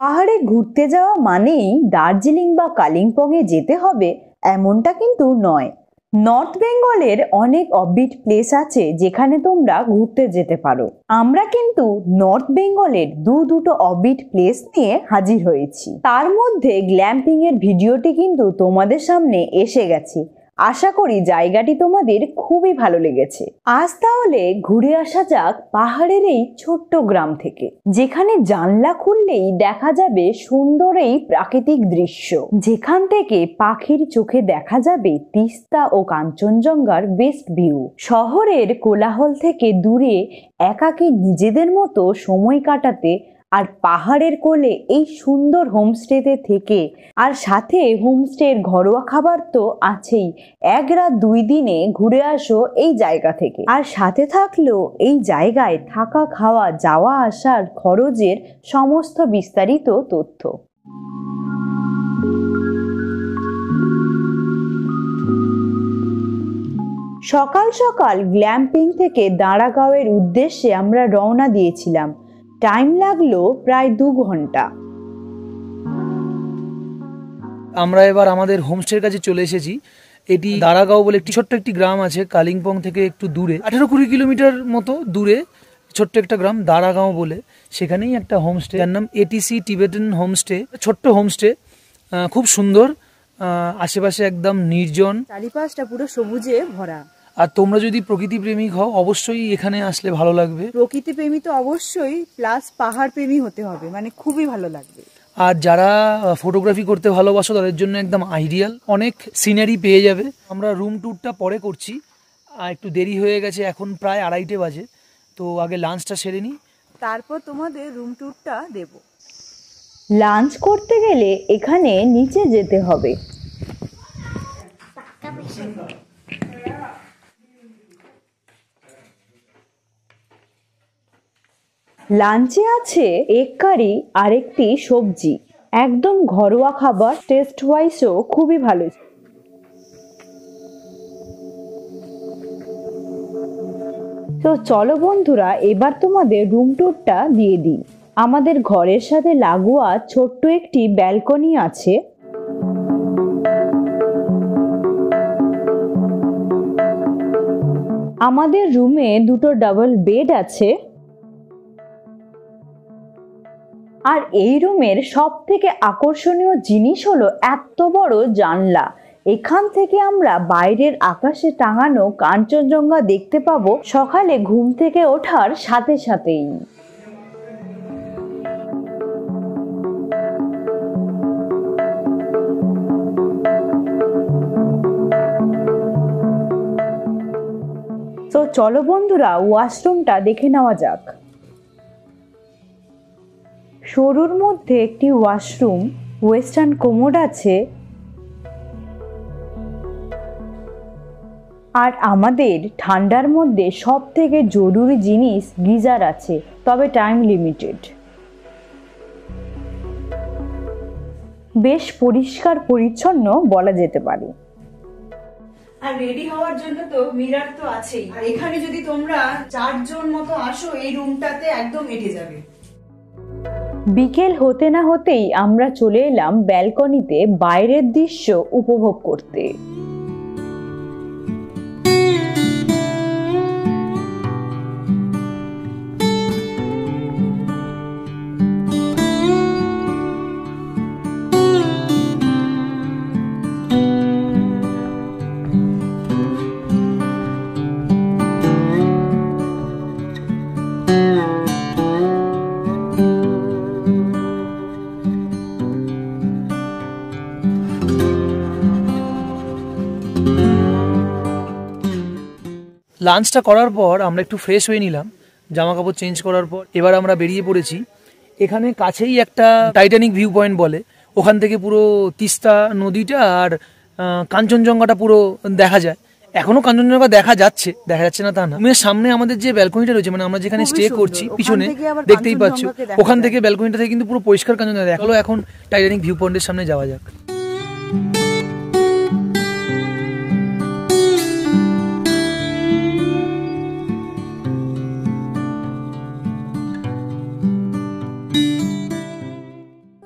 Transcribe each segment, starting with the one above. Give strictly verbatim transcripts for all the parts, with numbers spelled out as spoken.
পাহাড়ে ঘুরতে যাওয়া মানেই দার্জিলিং বা কালিম্পংয়ে যেতে হবে এমনটা কিন্তু নয়। নর্থ বেঙ্গলের অনেক অফবিট প্লেস আছে যেখানে তোমরা ঘুরতে যেতে পারো। আমরা কিন্তু নর্থ বেঙ্গলের দু দুটো অফবিট প্লেস নিয়ে হাজির হয়েছি। তার মধ্যে গ্ল্যাম্পিং এর ভিডিওটি কিন্তু তোমাদের সামনে এসে গেছে। আশা করি জায়গাটি তোমাদের খুবই ভালো লেগেছে। আজ তাহলে ঘুরে আসা যাক পাহাড়ের এই ছোট্ট গ্রাম থেকে, যেখানে জানলা খুললেই দেখা যাবে সুন্দর এই প্রাকৃতিক দৃশ্য, যেখান থেকে পাখির চোখে দেখা যাবে তিস্তা ও কাঞ্চনজঙ্ঘার বেস্ট ভিউ। শহরের কোলাহল থেকে দূরে একাকী নিজেদের মতো সময় কাটাতে আর পাহাড়ের কোলে এই সুন্দর হোমস্টেতে থেকে, আর সাথে হোমস্টের ঘরোয়া খাবার তো আছেই। এক রাত দুই দিনে ঘুরে আসো এই জায়গা থেকে, আর সাথে থাকলো এই জায়গায় থাকা, খাওয়া, যাওয়া আসার খরচের সমস্ত বিস্তারিত তথ্য। সকাল সকাল গ্ল্যাম্পিং থেকে দাঁড়াগাঁওয়ের উদ্দেশ্যে আমরা রওনা দিয়েছিলাম। টাইম লাগলো প্রায় দু ঘন্টা। আমরা এবার আমাদের হোমস্টের কাছে চলে এসেছি। এটি দাঁড়াগাঁও বলে একটি ছোট্ট একটি গ্রাম আছে কালিম্পং থেকে একটু দূরে, আঠেরো কুড়ি কিলোমিটার মতো দূরে ছোট্ট একটা গ্রাম দাঁড়াগাঁও বলে। সেখানেই একটা হোমস্টে, যার নাম এটিসি টিবেটান হোমস্টে। ছোট্ট হোমস্টে, খুব সুন্দর, আশেপাশে একদম নির্জন, চারিপাশটা পুরো সবুজে ভরা। আর তোমরা যদি প্রকৃতি প্রেমিক হও অবশ্যই এখানে আসলে ভালো লাগবে। প্রকৃতি প্রেমী তো অবশ্যই, প্লাস পাহাড় প্রেমী হতে হবে, মানে খুবই ভালো লাগবে। আর যারা ফটোগ্রাফি করতে ভালোবাসো তাদের জন্য একদম আইডিয়াল, অনেক সিনারি পেয়ে যাবে। আমরা রুম ট্যুরটা পরে করছি, আর একটু দেরি হয়ে গেছে, এখন প্রায় আড়াইটে বাজে, তো আগে লাঞ্চটা সেরে নিই, তারপর তোমাদের রুম ট্যুরটা দেব। লাঞ্চ করতে গেলে এখানে নিচে যেতে হবে। লাঞ্চে আছে এক কারি আর একটি সবজি, একদম ঘরোয়া খাবার, টেস্ট ওয়াইজও খুবই ভালো। তো চলো বন্ধুরা, এবার তোমাদের রুম ট্যুরটা দিয়ে দিই। আমাদের ঘরের সাথে লাগোয়া ছোট্ট একটি ব্যালকনি আছে। আমাদের রুমে দুটো ডাবল বেড আছে। আর এই রুমের সব থেকে আকর্ষণীয় জিনিস হলো এত বড় জানলা। এখান থেকে আমরা বাইরের আকাশে টাঙানো কাঞ্চনজঙ্ঘা দেখতে পাবো সকালে ঘুম থেকে ওঠার সাথে সাথেই। তো চলো বন্ধুরা, ওয়াশরুমটা দেখে নেওয়া যাক। সরুর মধ্যে একটি ওয়াশরুম, ওয়েস্টার্ন কোমোড আছে, আর আমাদের ঠান্ডার মধ্যে সব থেকে জরুরি জিনিস গিজার আছে, তবে টাইম লিমিটেড। বেশ পরিষ্কার পরিচ্ছন্ন বলা যেতে পারে। আর রেডি হওয়ার জন্য তো মিরার তো আছেই, আর এখানে যদি তোমরা চারজন মতো আসো এই রুমটাতে একদম এঁটে যাবে। বিকেল হতে না হতেই আমরা চলে এলাম ব্যালকনিতে বাইরের দৃশ্য উপভোগ করতে। লাঞ্চটা করার পর আমরা একটু ফ্রেশ হয়ে নিলাম, জামা কাপড় চেঞ্জ করার পর এবার আমরা বেরিয়ে পড়েছি। এখানে কাছেই একটা টাইটানিক ভিউ পয়েন্ট বলে, ওখান থেকে পুরো তিস্তা নদীটা আর কাঞ্চনজঙ্ঘাটা পুরো দেখা যায়। এখনো কাঞ্চনজঙ্ঘা দেখা যাচ্ছে, দেখা যাচ্ছে না তা না। রুমের সামনে আমাদের যে ব্যালকনিটা রয়েছে, মানে আমরা যেখানে স্টে করছি পিছনে দেখতেই পাচ্ছ, ওখান থেকে ব্যালকনিটা থেকে কিন্তু পুরো পরিষ্কার কাঞ্চনজঙ্ঘা দেখা হলো। এখন টাইটানিক ভিউ পয়েন্টের সামনে যাওয়া যাক।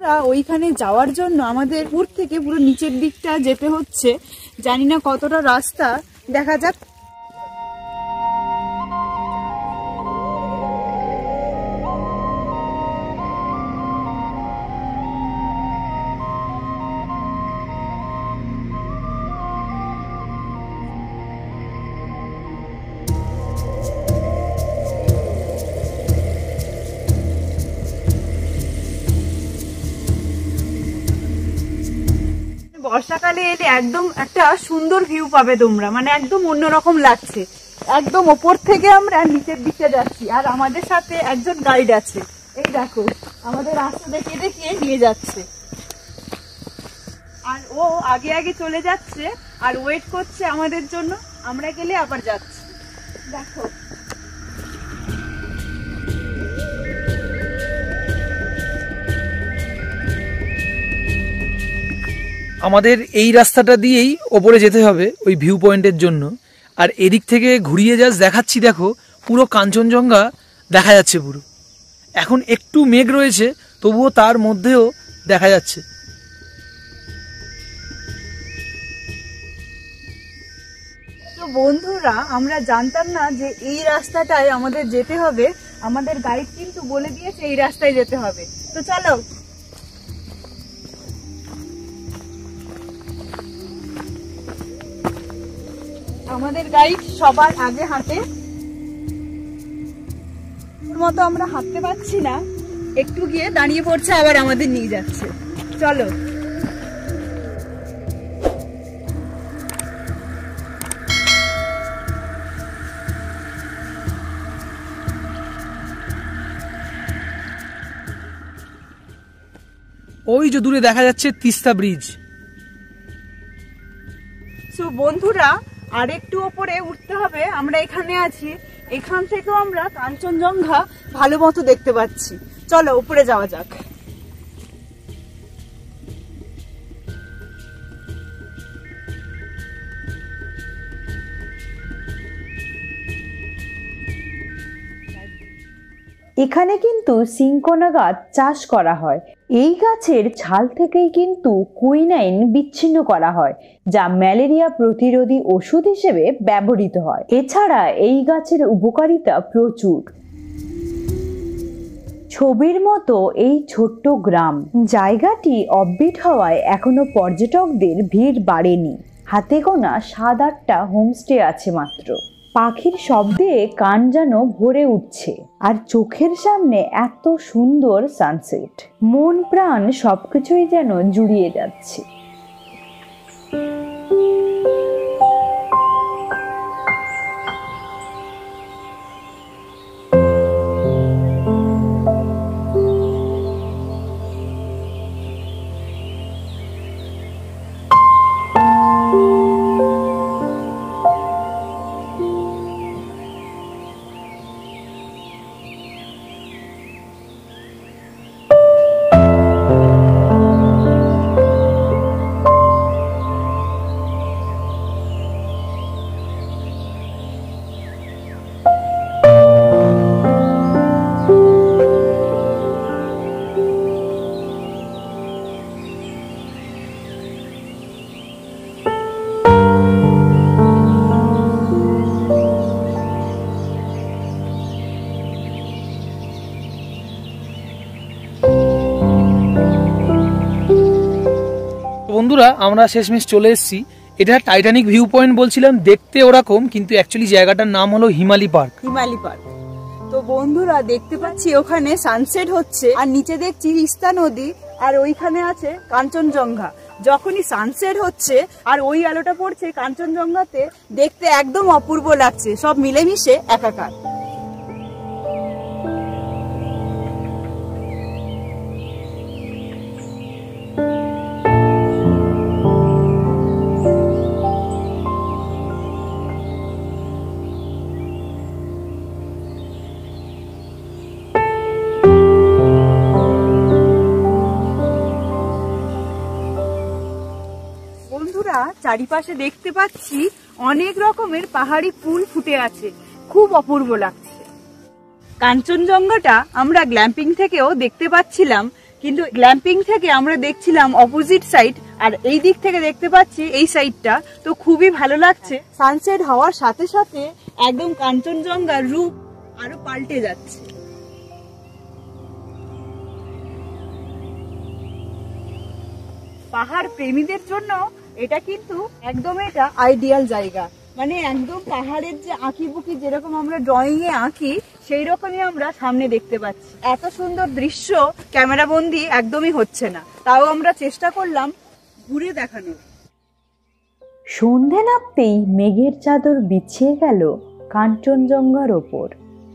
ওইখানে যাওয়ার জন্য আমাদের উপর থেকে পুরো নিচের দিকটা যেতে হচ্ছে। জানি না কতটা রাস্তা, দেখা যাক। বর্ষাকালে এলে একদম একটা সুন্দর ভিউ পাবে তোমরা, মানে একদম অন্যরকম লাগছে। একদম ওপর থেকে আমরা নিচের দিকে যাচ্ছি, আর আমাদের সাথে একজন গাইড আছে। এই দেখো আমাদের রাস্তা দেখিয়ে দেখিয়ে নিয়ে যাচ্ছে, আর ও আগে আগে চলে যাচ্ছে আর ওয়েট করছে আমাদের জন্য। আমরা গেলে আবার যাচ্ছি। দেখো আমাদের এই রাস্তাটা দিয়েই ওপরে যেতে হবে ওই ভিউ পয়েন্টের জন্য। আর এদিক থেকে ঘুরিয়ে জাস্ট দেখাচ্ছি, দেখো পুরো কাঞ্চনজঙ্ঘা দেখা যাচ্ছে পুরো। এখন একটু মেঘ রয়েছে, তবুও তার মধ্যেও দেখা যাচ্ছে। তো বন্ধুরা, আমরা জানতাম না যে এই রাস্তাটায় আমাদের যেতে হবে। আমাদের গাইড কিন্তু বলে দিয়েছে এই রাস্তায় যেতে হবে। তো চলো। আমাদের গাইড সবার আগে হাঁটে, ওর মতো আমরা হাঁটতে পারছি না, একটু গিয়ে দাঁড়িয়ে পড়ছে, আবার আমাদের নিয়ে যাচ্ছে। চলো। ওই যে দূরে দেখা যাচ্ছে তিস্তা ব্রিজ। সো বন্ধুরা, আর একটু ওপরে উঠতে হবে। আমরা এখানে আছি, এখান থেকেও আমরা কাঞ্চনজঙ্ঘা ভালো মতো দেখতে পাচ্ছি। চলো উপরে যাওয়া যাক। এখানে কিন্তু সিনকোনা গাছ চাষ করা হয়। এই গাছের ছাল থেকেই কিন্তু কুইনাইন বিচ্ছিন্ন করা হয়, যা ম্যালেরিয়া প্রতিরোধী ওষুধ হিসেবে ব্যবহৃত হয়। এছাড়া এই গাছের উপকারিতা প্রচুর। ছবির মতো এই ছোট্ট গ্রাম জায়গাটি অফবিট হওয়ায় এখনো পর্যটকদের ভিড় বাড়েনি। হাতে গোনা সাত আটটা হোমস্টে আছে মাত্র। পাখির শব্দে কান যেন ভরে উঠছে, আর চোখের সামনে এত সুন্দর সানসেট, মন প্রাণ সবকিছুই যেন জুড়িয়ে যাচ্ছে। বন্ধুরা, আমরা শেষমেশ চলে এসেছি। এটা টাইটানিক ভিউ পয়েন্ট বলছিলাম, দেখতে ওরকম, কিন্তু অ্যাকচুয়ালি জায়গাটার নাম হলো হিমালি পার্ক। হিমালি পার্ক। তো বন্ধুরা, দেখতে পাচ্ছি ওখানে সানসেট হচ্ছে, আর নিচে দেখছি তিস্তা নদী, আর ওইখানে আছে কাঞ্চনজঙ্ঘা। যখনই সানসেট হচ্ছে আর ওই আলোটা পড়ছে কাঞ্চনজঙ্ঘাতে, দেখতে একদম অপূর্ব লাগছে, সব মিলেমিশে একাকার। চারিপাশে দেখতে পাচ্ছি অনেক রকমের পাহাড়ি ফুল ফুটে আছে, খুব অপূর্ব লাগছে। কাঞ্চনজঙ্ঘাটা আমরা গ্ল্যাম্পিং থেকেও দেখতে পাচ্ছিলাম, কিন্তু গ্ল্যাম্পিং থেকে আমরা দেখছিলাম অপোজিট সাইড, আর এই দিক থেকে দেখতে পাচ্ছি এই সাইডটা। তো খুবই ভালো লাগছে। সানসেট হওয়ার সাথে সাথে একদম কাঞ্চনজঙ্ঘার রূপ আরো পাল্টে যাচ্ছে। পাহাড় প্রেমীদের জন্য এটা কিন্তু একদম এটা আইডিয়াল জায়গা। মানে একদম পাহাড়ের যে আঁকি বুকি যেরকম আমরা ড্রয়িং এ আঁকি সেই রকমই আমরা সামনে দেখতে পাচ্ছি। এত সুন্দর দৃশ্য ক্যামেরা বন্দি একদমই হচ্ছে না, তাও আমরা চেষ্টা করলাম ঘুরে দেখানোর। সন্ধে নামতেই মেঘের চাদর বিছিয়ে গেল কাঞ্চনজঙ্ঘার ওপর।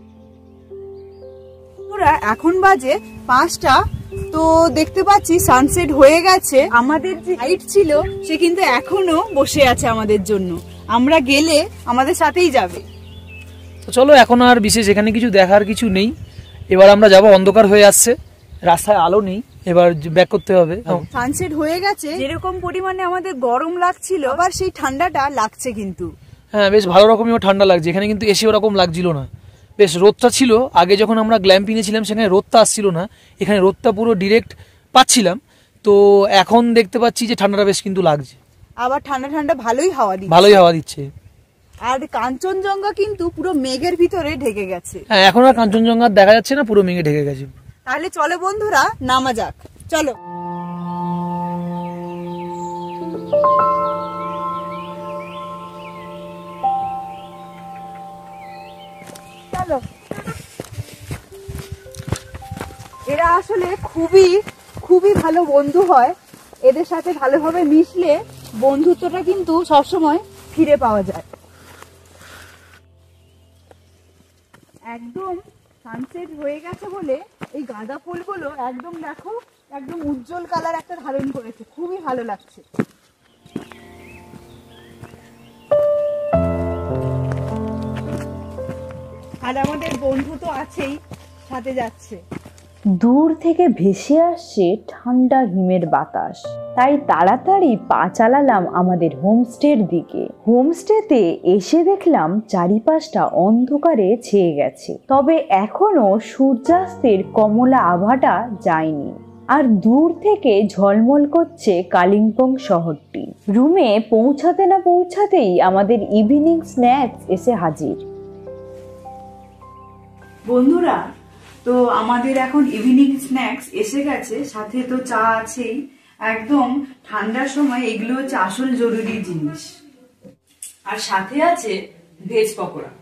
পুরা এখন বাজে পাঁচটা, তো দেখতে পাচ্ছি সানসেট হয়ে গেছে। আমাদের যে গাইড ছিল সে কিন্তু এখনো বসে আছে আমাদের জন্য, আমরা গেলে আমাদের সাথেই যাবে। তো চলো, এখন আর বিশেষ এখানে কিছু দেখার কিছু নেই। এবার আমরা যাব, অন্ধকার হয়ে আসছে, রাস্তায় আলো নেই, এবার ব্যাক করতে হবে। সানসেট হয়ে গেছে, যেরকম পরিমাণে আমাদের গরম লাগছিল আবার সেই ঠান্ডাটা লাগছে কিন্তু। হ্যাঁ, বেশ ভালো রকমই ঠান্ডা লাগছে এখানে, কিন্তু এসে ওরকম লাগছিল না। বেশ রোদটা ছিল, আগে যখন আমরা গ্ল্যাম্পিংয়ে ছিলাম সেখানে রোদটা আসছিল না, এখানে রোদটা পুরো ডিরেক্ট পাচ্ছিলাম। তো এখন দেখতে পাচ্ছি যে ঠান্ডাটা বেশ কিন্তু লাগছে, আবার ঠান্ডা ঠান্ডা ভালোই হাওয়া দিচ্ছে। ভালোই হাওয়া দিচ্ছে। আর কাঞ্চনজঙ্ঘা কিন্তু পুরো মেঘের ভিতরে ঢেকে গেছে। হ্যাঁ, এখন আর কাঞ্চনজঙ্ঘা দেখা যাচ্ছে না, পুরো মেঘে ঢেকে গেছে। তাহলে চলো বন্ধুরা, নামা যাক, চলো। চলো। এরা আসলে খুবই খুবই ভালো বন্ধু হয়, এদের সাথে ভালোভাবে মিশলে বন্ধুত্বটা কিন্তু সবসময় ফিরে পাওয়া যায়। একদম সানসেট হয়ে গেছে বলে এই গাঁদা ফুলগুলো একদম দেখো একদম উজ্জ্বল কালার একটা ধারণ করেছে, খুবই ভালো লাগছে। আর আমাদের বন্ধু তো আছেই, সাথে যাচ্ছে। দূর থেকে ভেসে আসছে ঠান্ডা হিমের বাতাস, তাই তাড়াতাড়ি পা চালালাম আমাদের হোমস্টের দিকে। হোমস্টেতে এসে দেখলাম চারিপাশটা অন্ধকারে ছেয়ে গেছে, তবে এখনো সূর্যাস্তের কমলা আভাটা যায়নি, আর দূর থেকে ঝলমল করছে কালিম্পং শহরটি। রুমে পৌঁছাতে না পৌঁছাতেই আমাদের ইভিনিং স্ন্যাক্স এসে হাজির। বন্ধুরা, তো আমাদের এখন ইভিনিং স্ন্যাক্স এসে গেছে, সাথে তো চা আছেই। একদম ঠান্ডার সময় এগুলো হচ্ছে আসল জরুরি জিনিস, আর সাথে আছে ভেজ পকোড়া।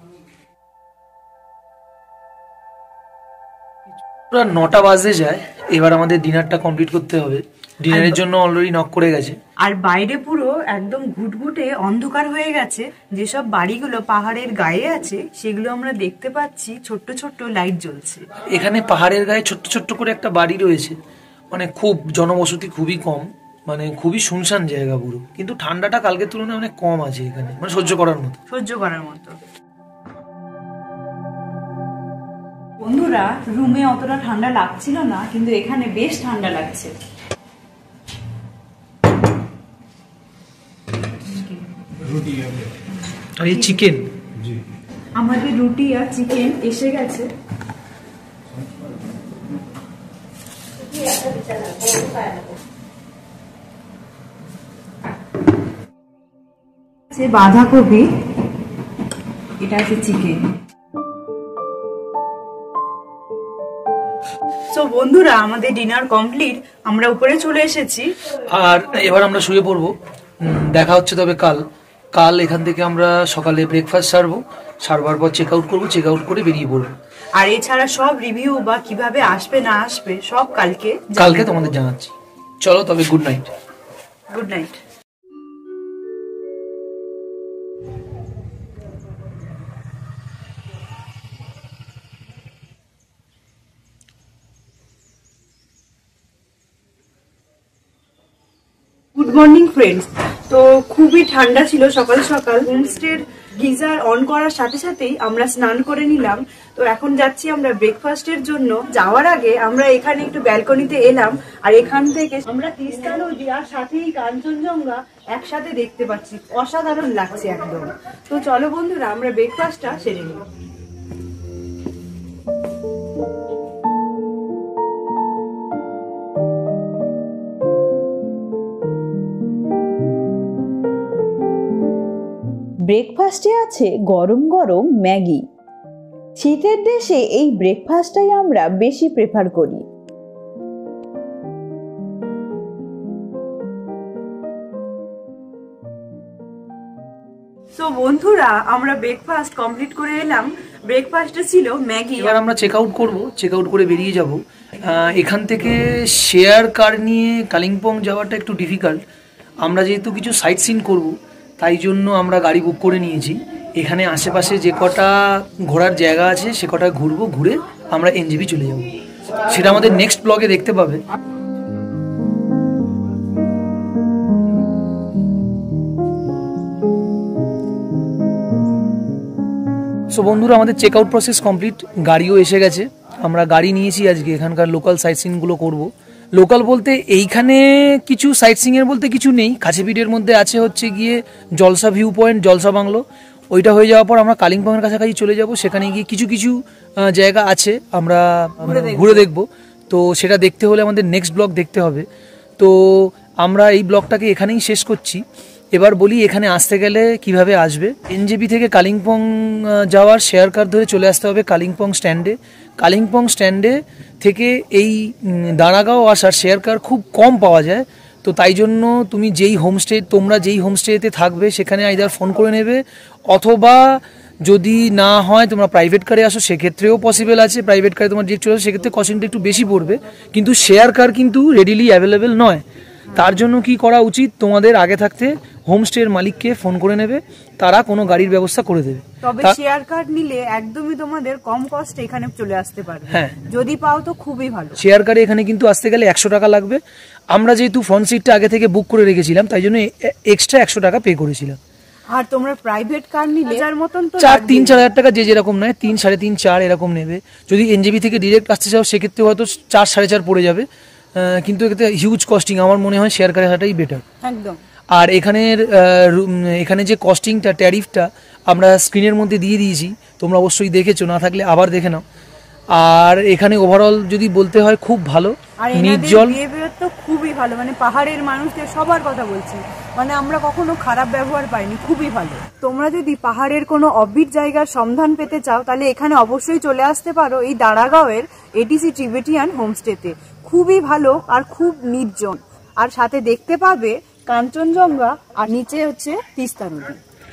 পুরো নটা বাজে যায়, এবার আমাদের ডিনারটা কমপ্লিট করতে হবে। ডিনারের জন্য অলরেডি নক করে গেছে, আর বাইরে পুরো একদম ঘুটঘুটে অন্ধকার হয়ে গেছে। যেসব বাড়িগুলো পাহাড়ের গায়ে আছে সেগুলো আমরা দেখতে পাচ্ছি ছোট্ট ছোট্ট লাইট জ্বলছে। এখানে পাহাড়ের গায়ে ছোট্ট ছোট্ট করে একটা বাড়ি রয়েছে, মানে খুব জনবসতি খুবই কম, মানে খুবই শুনশান জায়গা পুরো, কিন্তু ঠান্ডাটা কালকের তুলনায় অনেক কম আছে এখানে, মানে সহ্য করার মতো সহ্য করার মতো। বন্ধুরা, রুমে অতটা ঠান্ডা লাগছিল না, কিন্তু এখানে বেশ ঠান্ডা লাগছে। আর এই চিকেন, আমাদের রুটি আর চিকেন এসে গেছে। বাঁধাকপি, এটা আছে চিকেন। তো বন্ধুরা, আমাদের ডিনার কমপ্লিট, আমরা উপরে চলে এসেছি। আর এবার আমরা শুয়ে পড়বো। দেখা হচ্ছে তবে কাল। কাল এখান থেকে আমরা সকালে ব্রেকফাস্ট সারবো, সারবার পর চেক আউট করবো, চেক আউট করে বেরিয়ে পড়বো। আর এছাড়া সব রিভিউ বা কিভাবে আসবে না আসবে সব কালকে কালকে তোমাদের জানাচ্ছি। চলো তবে, good night. Good night. Good morning friends. তো খুবই ঠান্ডা ছিল সকাল সকাল, হোমস্টের গিজার অন করার সাথে সাথেই আমরা স্নান করে নিলাম। তো এখন যাচ্ছি আমরা ব্রেকফাস্টের জন্য। যাওয়ার আগে আমরা এখানে একটু ব্যালকনিতে এলাম, আর এখান থেকে আমরা তিস্তা নদী আর সাথেই কাঞ্চনজঙ্ঘা একসাথে দেখতে পাচ্ছি, অসাধারণ লাগছে একদম। তো চলো বন্ধুরা, আমরা ব্রেকফাস্টটা সেরে নিই। ব্রেকফাস্টে আছে গরম গরম ম্যাগি। শীতের দেশে এই ব্রেকফাস্টটাই আমরা বেশি প্রেফার করি। তো বন্ধুরা আমরা ব্রেকফাস্ট কমপ্লিট করে এলাম। ব্রেকফাস্টে ছিল ম্যাগি। এবার আমরা চেক আউট করবো, চেক আউট করে বেরিয়ে যাব। এখান থেকে শেয়ার কার নিয়ে কালিম্পং যাওয়াটা একটু ডিফিকাল্ট। আমরা যেহেতু কিছু সাইট সিন করবো তাই জন্য আমরা গাড়ি বুক করে নিয়েছি। এখানে আশেপাশে যে কটা ঘোরার জায়গা আছে সে কটা ঘুরবো, ঘুরে আমরা এনজেপি চলে যাব। সেটা আমাদের নেক্সট ব্লগে দেখতে পাবে। সো বন্ধুরা, আমাদের চেক আউট প্রসেস কমপ্লিট, গাড়িও এসে গেছে। আমরা গাড়ি নিয়েছি আজকে এখানকার লোকাল সাইট সিনগুলো করবো। লোকাল বলতে এইখানে কিছু সাইট সিংয়ের বলতে কিছু নেই। কাছেপিঠের মধ্যে আছে হচ্ছে গিয়ে Jalsa view point, Jalsa bungalow. ওইটা হয়ে যাওয়ার পর আমরা কালিম্পংয়ের কাছাকাছি চলে যাব। সেখানে গিয়ে কিছু কিছু জায়গা আছে আমরা ঘুরে দেখব। তো সেটা দেখতে হলে আমাদের নেক্সট ব্লগ দেখতে হবে। তো আমরা এই ব্লগটাকে এখানেই শেষ করছি। এবার বলি এখানে আসতে গেলে কিভাবে আসবে। এনজেপি থেকে কালিম্পং যাওয়ার শেয়ার কার ধরে চলে আসতে হবে কালিম্পং স্ট্যান্ডে। কালিম্পং স্ট্যান্ডে থেকে এই দাঁড়াগাঁও আসার শেয়ার কার খুব কম পাওয়া যায়। তো তাই জন্য তুমি যেই হোমস্টে তোমরা যেই হোমস্টেতে থাকবে সেখানে আইদার ফোন করে নেবে, অথবা যদি না হয় তোমরা প্রাইভেট কারে আসো সেক্ষেত্রেও পসিবল আছে। প্রাইভেট কারে তোমার যে চলে আসো সেক্ষেত্রে কস্টিংটা একটু বেশি পড়বে, কিন্তু শেয়ার কার কিন্তু রেডিলি অ্যাভেলেবেল নয়। তার জন্য কি করা উচিত, তোমাদের আগে থাকতে হোমস্টের মালিককে ফোন করে নেবে, তারা কোনো গাড়ির ব্যবস্থা করে দেবে। তবে শেয়ার কার নিলে একদমই তোমাদের কম কস্টে এখানে চলে আসতে পারবে। হ্যাঁ, যদি পাও তো খুবই ভালো। শেয়ার কারে এখানে কিন্তু আসতে গেলে একশো টাকা লাগবে। আমরা যেহেতু ফ্রন্ট সিটটা আগে থেকে বুক করে রেখেছিলাম তাই জন্য এক্সট্রা একশো টাকা পে করেছিলাম। আর তোমরা প্রাইভেট কার নিলে যার মতন তো চার তিন চার হাজার টাকা যে যেরকম নেয়, তিন সাড়ে তিন চার এরকম নেবে। যদি এনজেপি থেকে ডিরেক্ট আসতে চাও সেক্ষেত্রে হয়তো চার সাড়ে চার পড়ে যাবে, কিন্তু এতে হিউজ কস্টিং। আমার মনে হয় শেয়ার কারে আসাটাই বেটার একদম। আর এখানের এখানে যে কস্টিংটা, ট্যারিফটা আমরা স্ক্রিনের মধ্যে দিয়ে দিয়েছি, তোমরা অবশ্যই দেখেছো, না থাকলে আবার দেখে নাও। আর এখানে ওভারঅল যদি বলতে হয় খুব ভালো, নির্জল, তো খুবই ভালো। মানে পাহাড়ের মানুষদের সবার কথা বলছি, মানে আমরা কখনো খারাপ ব্যবহার পাইনি, খুবই ভালো। তোমরা যদি পাহাড়ের কোনো অফবিট জায়গার সন্ধান পেতে চাও তাহলে এখানে অবশ্যই চলে আসতে পারো এই দাঁড়াগাঁওয়ের এটিসি টিবেটিয়ান হোমস্টেতে। খুবই ভালো আর খুব নির্জন, আর সাথে দেখতে পাবে কাঞ্চনজঙ্ঘা আর নিচে হচ্ছে তিস্তা নদী।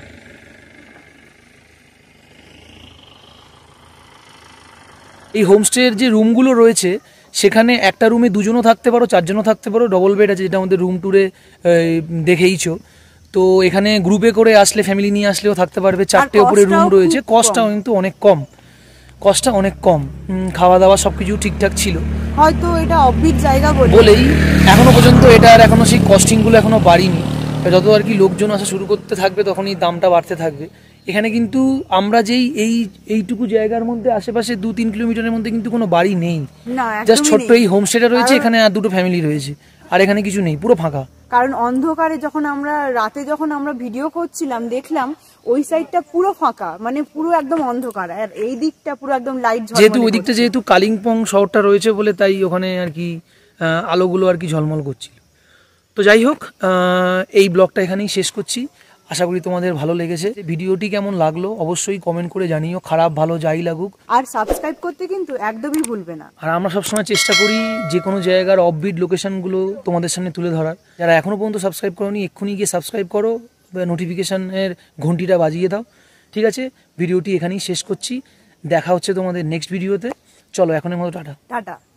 এই হোমস্টের যে রুমগুলো রয়েছে সেখানে একটা রুমে দুজনও থাকতে পারো, চারজনও থাকতে পারো। ডবল বেড আছে, যেটা আমাদের রুম ট্যুরে দেখেইছো। তো এখানে গ্রুপে করে আসলে, ফ্যামিলি নিয়ে আসলেও থাকতে পারবে। চারটে উপরে রুম রয়েছে, কস্টটাও কিন্তু অনেক কম, কস্টটা অনেক কম। খাওয়া দাওয়া সবকিছু ঠিকঠাক ছিল। হয়তো এটা অফবিট জায়গা বলেই এখনো পর্যন্ত এটার এখনো সেই কস্টিংগুলো এখনো বাড়িনি। যত আর কি লোকজন আসা শুরু করতে থাকবে তখনই দামটা বাড়তে থাকবে। এখানে কিন্তু আমরা যেই এই এইটুকু জায়গার মধ্যে আশেপাশে দু তিন কিলোমিটারের মধ্যে কিন্তু কোনো বাড়ি নেই, জাস্ট ছোট্ট এই হোমস্টেটা রয়েছে। এখানে আর দুটো ফ্যামিলি রয়েছে, আর এখানে কিছু নেই, পুরো ফাঁকা। কারণ অন্ধকারে যখন আমরা রাতে যখন আমরা ভিডিও করছিলাম দেখলাম ওই সাইডটা পুরো ফাঁকা, মানে পুরো একদম অন্ধকার, আর এই দিকটা পুরো একদম লাইট ঝলমল। যেহেতু ওই দিকটা যেহেতু কালিম্পং শহরটা রয়েছে বলে তাই ওখানে আর কি আলোগুলো আর কি ঝলমল করছিল। তো যাই হোক, এই ব্লগটা এখানেই শেষ করছি। আশা করি তোমাদের ভালো লেগেছে। ভিডিওটি কেমন লাগলো অবশ্যই কমেন্ট করে জানিও, খারাপ ভালো যাই লাগুক। আর সাবস্ক্রাইব করতে কিন্তু একদমই ভুলবে না। আর আমরা সবসময় চেষ্টা করি যে কোনো জায়গার অফবিট লোকেশনগুলো তোমাদের সামনে তুলে ধরার। যারা এখনো পর্যন্ত সাবস্ক্রাইব করোনি এক্ষুনি গিয়ে সাবস্ক্রাইব করো, নোটিফিকেশনের ঘন্টিটা বাজিয়ে দাও। ঠিক আছে, ভিডিওটি এখানেই শেষ করছি। দেখা হচ্ছে তোমাদের নেক্সট ভিডিওতে। চলো এখনের মতো টাটা টাটা।